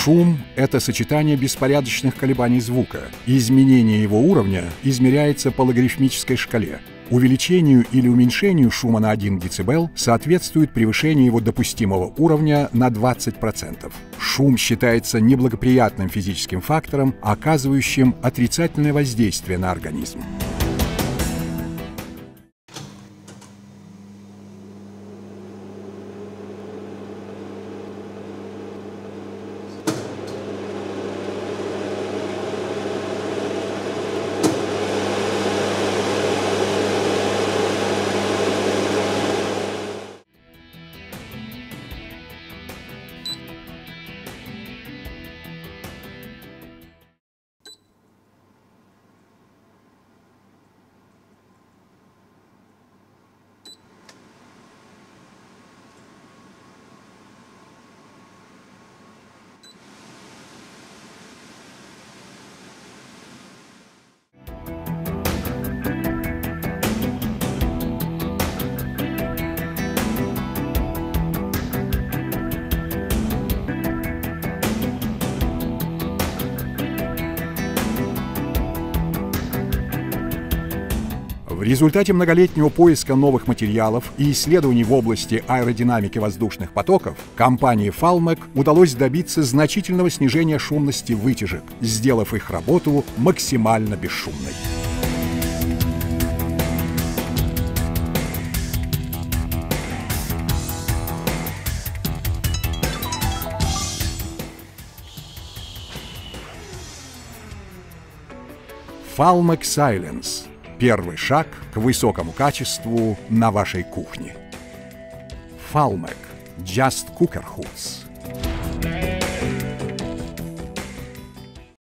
Шум — это сочетание беспорядочных колебаний звука, и изменение его уровня измеряется по логарифмической шкале. Увеличению или уменьшению шума на 1 дБ соответствует превышение его допустимого уровня на 20%. Шум считается неблагоприятным физическим фактором, оказывающим отрицательное воздействие на организм. В результате многолетнего поиска новых материалов и исследований в области аэродинамики воздушных потоков компании Falmec удалось добиться значительного снижения шумности вытяжек, сделав их работу максимально бесшумной. Falmec Silence. Первый шаг к высокому качеству на вашей кухне. Falmec. Just Cooker Hoods.